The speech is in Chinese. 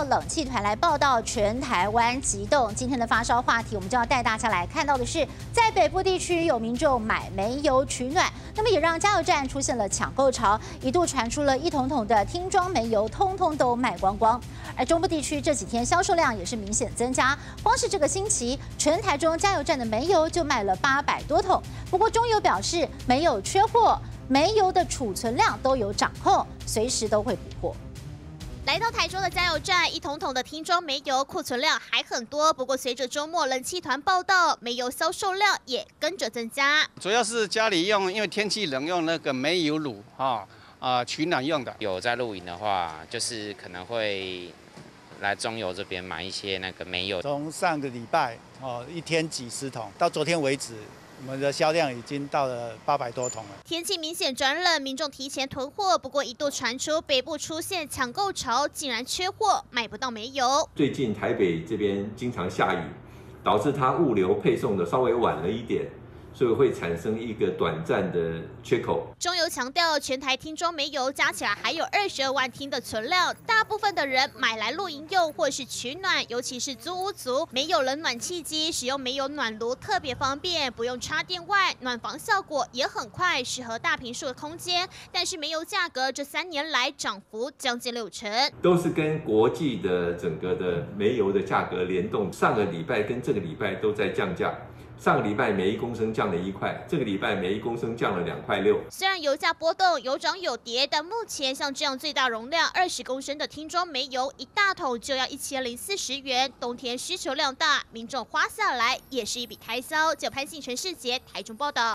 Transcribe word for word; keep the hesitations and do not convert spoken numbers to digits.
末冷气团来报道全台湾急冻。今天的发烧话题，我们就要带大家来看到的是，在北部地区有民众买煤油取暖，那么也让加油站出现了抢购潮，一度传出了一桶桶的听装煤油，通通都卖光光。而中部地区这几天销售量也是明显增加，光是这个星期，全台中加油站的煤油就卖了八百多桶。不过中油表示没有缺货，煤油的储存量都有掌控，随时都会补货。 来到台中的加油站，一桶桶的听装煤油库存量还很多。不过，随着周末冷气团报道，煤油销售量也跟着增加。 主要是家里用，因为天气冷，用那个煤油炉啊啊、呃、取暖用的。 有在露营的话，就是可能会来中油这边买一些那个煤油。 从上个礼拜哦，一天几十桶，到昨天为止。 我们的销量已经到了八百多桶了。 天气明显转冷，民众提前囤货。不过一度传出北部出现抢购潮，竟然缺货，买不到煤油。 最近台北这边经常下雨，导致它物流配送的稍微晚了一点。 所以会产生一个短暂的缺口。 中油强调，全台听装煤油加起来还有二十二万听的存量，大部分的人买来露营用或是取暖，尤其是租屋族，没有冷暖气机，使用煤油暖炉特别方便，不用插电外，暖房效果也很快，适合大坪数的空间。但是煤油价格这三年来涨幅将近六成， 都是跟国际的整个的煤油的价格联动，上个礼拜跟这个礼拜都在降价。 上个礼拜每一公升降了一块，这个礼拜每一公升降了两块六。 虽然油价波动有涨有跌，但目前像这样最大容量二十公升的听装煤油，一大桶就要一千零四十元。冬天需求量大，民众花下来也是一笔开销。就潘信全世杰台中报道。